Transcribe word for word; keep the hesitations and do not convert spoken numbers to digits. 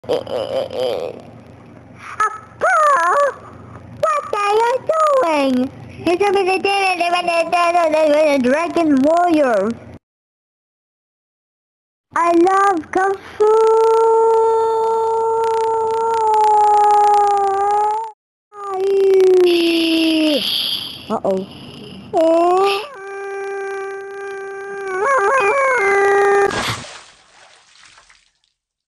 Paul, what are you doing? You're supposed to do the dragon warrior. I love kung fu. Uh oh.